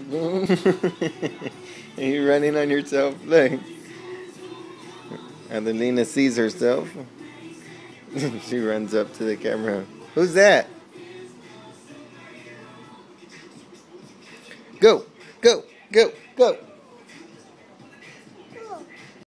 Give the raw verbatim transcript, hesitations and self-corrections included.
Are you running on yourself? Look. Adelina sees herself. She runs up to the camera. Who's that? Go, go, go, go.